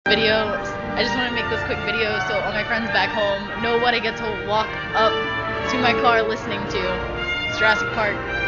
Video. I just want to make this quick video so all my friends back home know what I get to walk up to my car listening to. It's Jurassic Park.